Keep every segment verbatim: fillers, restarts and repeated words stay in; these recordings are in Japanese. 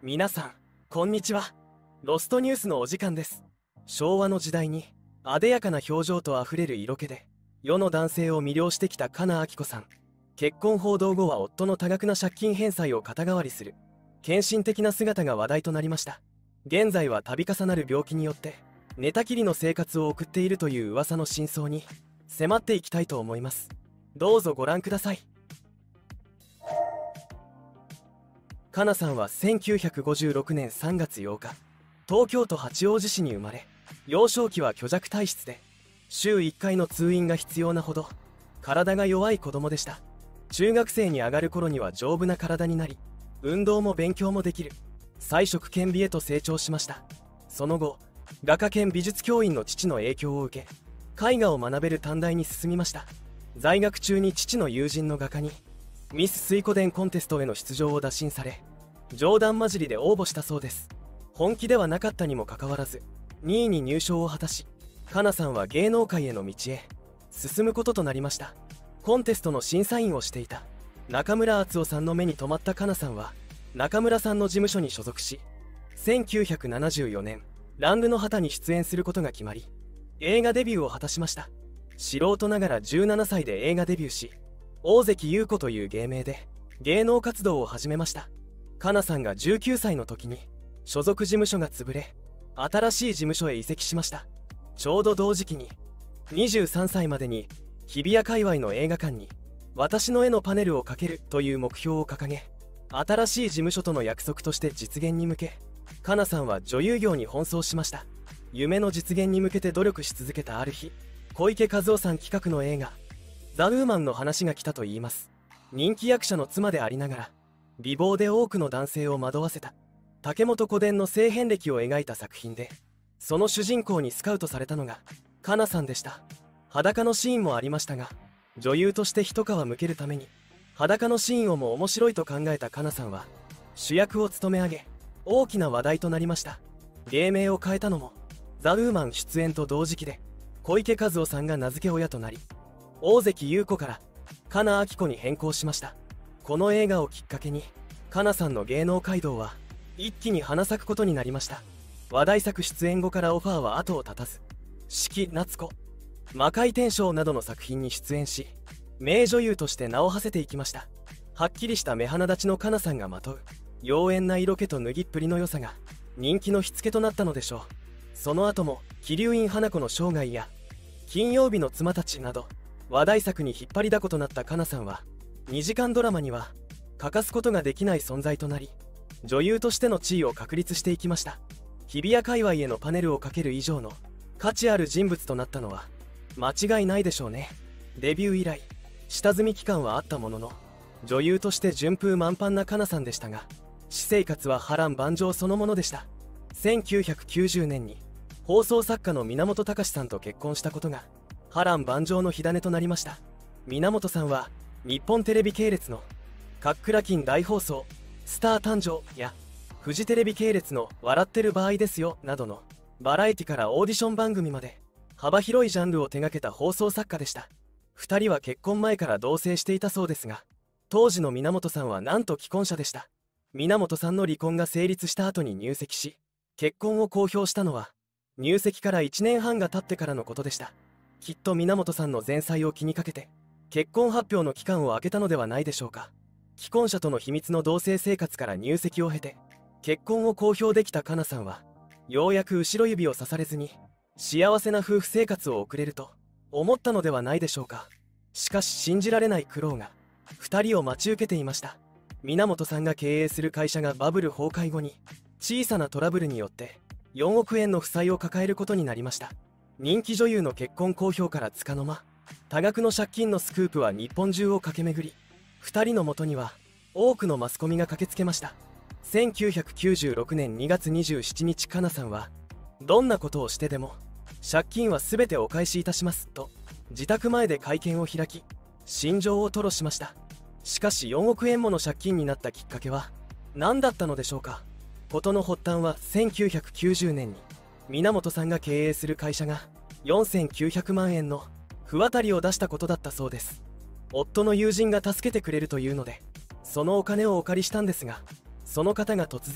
皆さん、こんにちは。ロストニュースのお時間です。昭和の時代に、あでやかな表情とあふれる色気で、世の男性を魅了してきた金明子さん。結婚報道後は夫の多額な借金返済を肩代わりする、献身的な姿が話題となりました。現在は度重なる病気によって、寝たきりの生活を送っているという噂の真相に、迫っていきたいと思います。どうぞご覧ください。かなさんはせんきゅうひゃくごじゅうろくねんさんがつようか、東京都八王子市に生まれ、幼少期は虚弱体質で、週いっかいの通院が必要なほど、体が弱い子供でした。中学生に上がる頃には丈夫な体になり、運動も勉強もできる、才色兼備へと成長しました。その後、画家兼美術教員の父の影響を受け、絵画を学べる短大に進みました。在学中に父の友人の画家に、ミス水湖伝コンテストへの出場を打診され、冗談交じりで応募したそうです。本気ではなかったにもかかわらず、にいに入賞を果たし、かなさんは芸能界への道へ進むこととなりました。コンテストの審査員をしていた中村敦夫さんの目に留まったかなさんは、中村さんの事務所に所属し、せんきゅうひゃくななじゅうよねん、ランルの旗に出演することが決まり、映画デビューを果たしました。素人ながらじゅうななさいで映画デビューし、大関優子という芸名で芸能活動を始めました。かなさんがじゅうきゅうさいの時に所属事務所が潰れ、新しい事務所へ移籍しました。ちょうど同時期ににじゅうさんさいまでに日比谷界隈の映画館に私の絵のパネルをかけるという目標を掲げ、新しい事務所との約束として実現に向け、かなさんは女優業に奔走しました。夢の実現に向けて努力し続けたある日、小池和夫さん企画の映画ザ・ウーマンの話が来たといいます。人気役者の妻でありながら、美貌で多くの男性を惑わせた竹本古典の性遍歴を描いた作品で、その主人公にスカウトされたのがかなさんでした。裸のシーンもありましたが、女優として一皮むけるために裸のシーンをも面白いと考えたかなさんは、主役を務め上げ、大きな話題となりました。芸名を変えたのもザ・ウーマン出演と同時期で、小池和夫さんが名付け親となり、大関優子からかなあきこに変更しました。この映画をきっかけに、かなさんの芸能街道は一気に花咲くことになりました。話題作出演後からオファーは後を絶たず、四季夏子、魔界転生などの作品に出演し、名女優として名を馳せていきました。はっきりした目鼻立ちのかなさんがまとう妖艶な色気と脱ぎっぷりの良さが人気の火付けとなったのでしょう。その後も桐生院花子の生涯や金曜日の妻たちなど、話題作に引っ張りだことなったかなさんは、にじかんドラマには欠かすことができない存在となり、女優としての地位を確立していきました。日比谷界隈へのパネルをかける以上の価値ある人物となったのは間違いないでしょうね。デビュー以来下積み期間はあったものの、女優として順風満帆なかなさんでしたが、私生活は波乱万丈そのものでした。せんきゅうひゃくきゅうじゅうねんに放送作家の源隆さんと結婚したことが波乱万丈の火種となりました。源さんは日本テレビ系列のカックラキン大放送スター誕生やフジテレビ系列の笑ってる場合ですよなどのバラエティからオーディション番組まで幅広いジャンルを手掛けた放送作家でした。ふたりは結婚前から同棲していたそうですが、当時の源さんはなんと既婚者でした。源さんの離婚が成立した後に入籍し、結婚を公表したのは入籍からいちねんはんが経ってからのことでした。きっと源さんの前妻を気にかけて結婚発表の期間を空けたのではないでしょうか。既婚者との秘密の同棲生活から入籍を経て結婚を公表できたかなさんは、ようやく後ろ指を刺されずに幸せな夫婦生活を送れると思ったのではないでしょうか。しかし信じられない苦労がふたりを待ち受けていました。源さんが経営する会社がバブル崩壊後に小さなトラブルによってよんおくえんの負債を抱えることになりました。人気女優の結婚公表からつかの間、多額の借金のスクープは日本中を駆け巡り、ふたりのもとには多くのマスコミが駆けつけました。せんきゅうひゃくきゅうじゅうろくねんにがつにじゅうしちにち、かなさんはどんなことをしてでも借金は全てお返しいたしますと自宅前で会見を開き、心情を吐露しました。しかしよんおくえんもの借金になったきっかけは何だったのでしょうか。事の発端はせんきゅうひゃくきゅうじゅうねんに源さんが経営する会社がよんせんきゅうひゃくまんえんの不渡りを出したことだったそうです。夫の友人が助けてくれるというので、そのお金をお借りしたんですが、その方が突然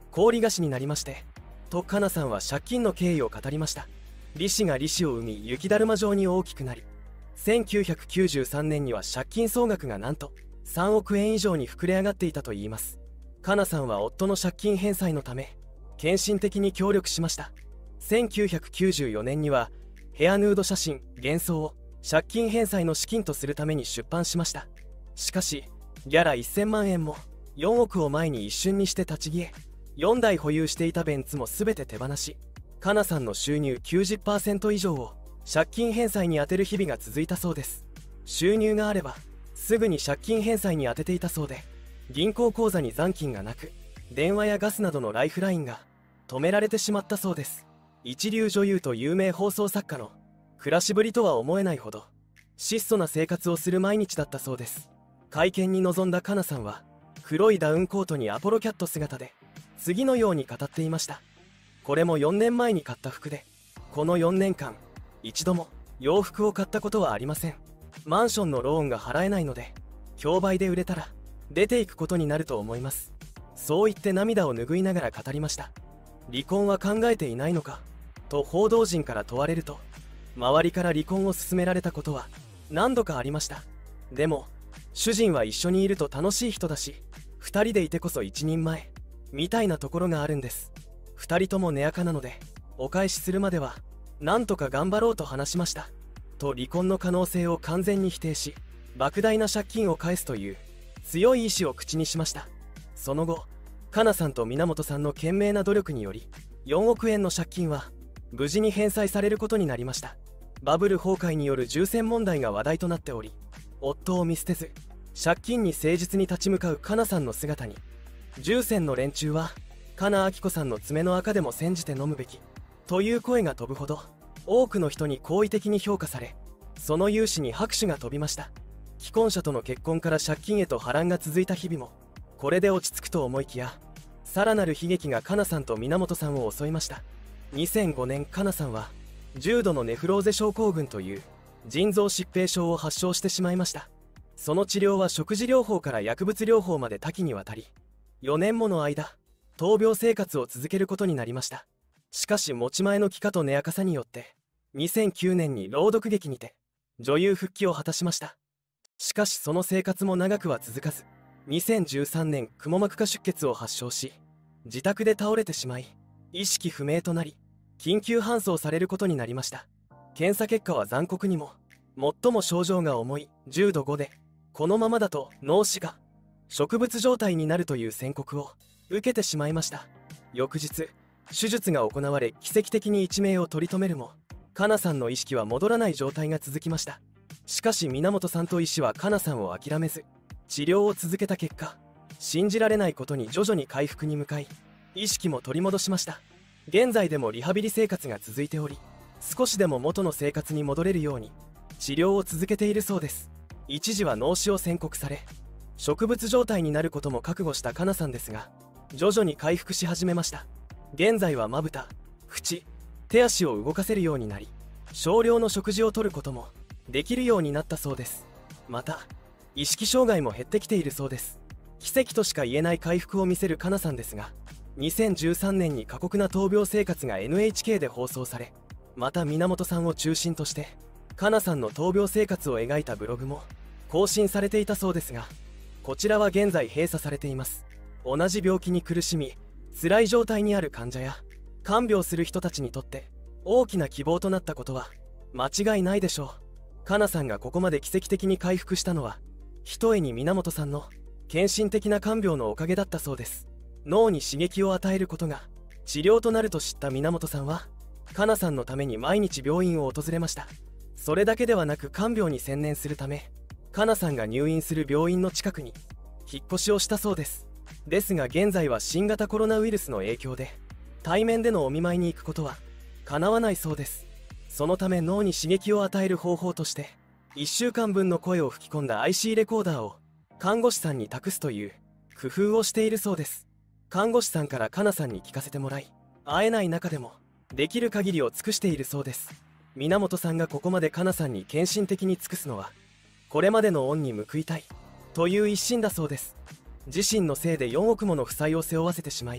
高利貸しになりまして、とかなさんは借金の経緯を語りました。利子が利子を生み、雪だるま状に大きくなり、せんきゅうひゃくきゅうじゅうさんねんには借金総額がなんとさんおくえん以上に膨れ上がっていたといいます。かなさんは夫の借金返済のため献身的に協力しました。せんきゅうひゃくきゅうじゅうよねんにはヘアヌード写真幻想を借金返済の資金とするために出版しました。しかしギャラせんまんえんもよんおくを前に一瞬にして立ち消え、よんだい保有していたベンツも全て手放し、かなさんの収入 きゅうじゅっパーセント 以上を借金返済に充てる日々が続いたそうです。収入があればすぐに借金返済に充てていたそうで、銀行口座に残金がなく、電話やガスなどのライフラインが止められてしまったそうです。一流女優と有名放送作家の暮らしぶりとは思えないほど質素な生活をする毎日だったそうです。会見に臨んだかなさんは黒いダウンコートにアポロキャット姿で次のように語っていました。これもよねんまえに買った服で、このよねんかん一度も洋服を買ったことはありません。マンションのローンが払えないので、競売で売れたら出ていくことになると思います。そう言って涙を拭いながら語りました。離婚は考えていないのかと報道陣から問われると、周りから離婚を勧められたことは何度かありました。でも主人は一緒にいると楽しい人だし、二人でいてこそ一人前みたいなところがあるんです。二人とも根垢なのでお返しするまではなんとか頑張ろうと話しましたと、離婚の可能性を完全に否定し、莫大な借金を返すという強い意志を口にしました。その後かなさんと源さんの懸命な努力によりよんおくえんの借金は無事に返済されることになりました。バブル崩壊による重戦問題が話題となっており、夫を見捨てず借金に誠実に立ち向かうかなさんの姿に、重戦の連中はかなあきこさんの爪の赤でも煎じて飲むべきという声が飛ぶほど多くの人に好意的に評価され、その勇姿に拍手が飛びました。既婚者との結婚から借金へと波乱が続いた日々もこれで落ち着くと思いきや、さらなる悲劇がかなさんと源さんを襲いました。にせんごねん、かなさんは重度のネフローゼ症候群という腎臓疾病症を発症してしまいました。その治療は食事療法から薬物療法まで多岐にわたり、よねんもの間闘病生活を続けることになりました。しかし持ち前の気化と根垢さによってにせんきゅうねんに朗読劇にて女優復帰を果たしました。しかしその生活も長くは続かず、にせんじゅうさんねんくも膜下出血を発症し、自宅で倒れてしまい意識不明となり、緊急搬送されることになりました。検査結果は残酷にも最も症状が重いじゅうどごで、このままだと脳死が植物状態になるという宣告を受けてしまいました。翌日手術が行われ、奇跡的に一命を取り留めるも、かなさんの意識は戻らない状態が続きました。しかし源さんと医師はかなさんを諦めず治療を続けた結果、信じられないことに徐々に回復に向かい、意識も取り戻しました。現在でもリハビリ生活が続いており、少しでも元の生活に戻れるように治療を続けているそうです。一時は脳死を宣告され、植物状態になることも覚悟したかなさんですが、徐々に回復し始めました。現在はまぶた、口、手足を動かせるようになり、少量の食事をとることもできるようになったそうです。また意識障害も減ってきているそうです。奇跡としか言えない回復を見せるかなさんですが、にせんじゅうさんねんに過酷な闘病生活が エヌエイチケー で放送され、また源さんを中心としてかなさんの闘病生活を描いたブログも更新されていたそうですが、こちらは現在閉鎖されています。同じ病気に苦しみ辛い状態にある患者や看病する人たちにとって大きな希望となったことは間違いないでしょう。かなさんがここまで奇跡的に回復したのは、ひとえに源さんの献身的な看病のおかげだったそうです。脳に刺激を与えることが治療となると知った源さんは、かなさんのために毎日病院を訪れました。それだけではなく看病に専念するため、かなさんが入院する病院の近くに引っ越しをしたそうです。ですが現在は新型コロナウイルスの影響で対面でのお見舞いに行くことは叶わないそうです。そのため脳に刺激を与える方法としていっしゅうかんぶんの声を吹き込んだ アイシー レコーダーを看護師さんに託すという工夫をしているそうです。看護師さんからかなさんに聞かせてもらい、会えない中でもできる限りを尽くしているそうです。源さんがここまでかなさんに献身的に尽くすのは、これまでの恩に報いたいという一心だそうです。自身のせいでよんおくもの負債を背負わせてしまい、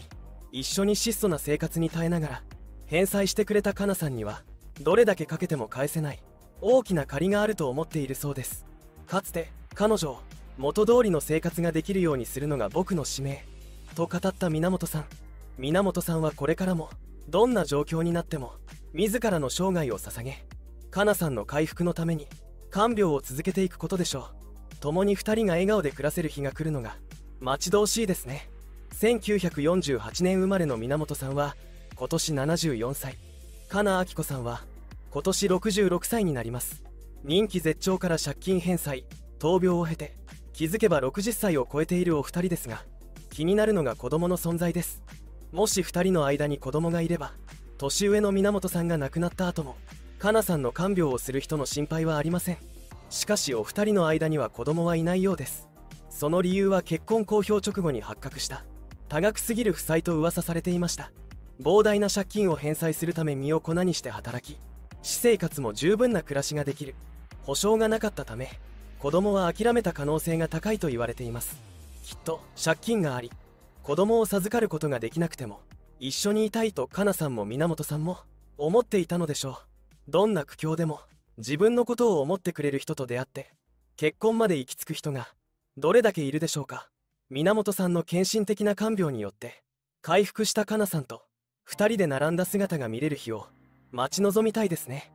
一緒に質素な生活に耐えながら返済してくれたかなさんにはどれだけかけても返せない大きな借りがあると思っているそうです。かつて彼女を元通りの生活ができるようにするのが僕の使命と語った源さん。源さんはこれからもどんな状況になっても自らの生涯を捧げ、かなさんの回復のために看病を続けていくことでしょう。共にふたりが笑顔で暮らせる日が来るのが待ち遠しいですね。せんきゅうひゃくよんじゅうはちねん生まれの源さんは今年ななじゅうよんさい、かなあきこさんは今年ろくじゅうろくさいになります。人気絶頂から借金返済、闘病を経て気づけばろくじゅっさいを超えているお二人ですが、気になるのが子供の存在です。もしふたりの間に子供がいれば、年上の源さんが亡くなった後もかなさんの看病をする人の心配はありません。しかしお二人の間には子供はいないようです。その理由は結婚公表直後に発覚した多額すぎる負債と噂されていました。膨大な借金を返済するため身を粉にして働き、私生活も十分な暮らしができる保証がなかったため、子供は諦めた可能性が高いと言われています。きっと借金があり子供を授かることができなくても一緒にいたいとかなさんも源さんも思っていたのでしょう。どんな苦境でも自分のことを思ってくれる人と出会って結婚まで行き着く人がどれだけいるでしょうか。源さんの献身的な看病によって回復したかなさんとふたりで並んだ姿が見れる日を待ち望みたいですね。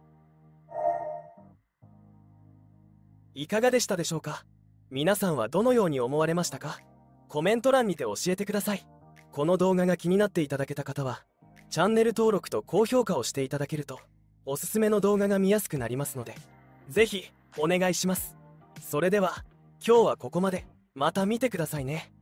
いかがでしたでしょうか。皆さんはどのように思われましたか。コメント欄にて教えてください。この動画が気になっていただけた方はチャンネル登録と高評価をしていただけるとおすすめの動画が見やすくなりますので、ぜひお願いします。それでは今日はここまで。また見てくださいね。